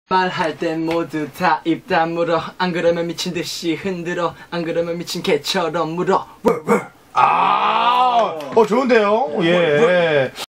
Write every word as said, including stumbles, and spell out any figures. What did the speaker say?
말할 땐 모두 다 입 다물어. 안 그러면 미친 듯이 흔들어. 안 그러면 미친 개처럼 물어. 아, 어 좋은데요. 예.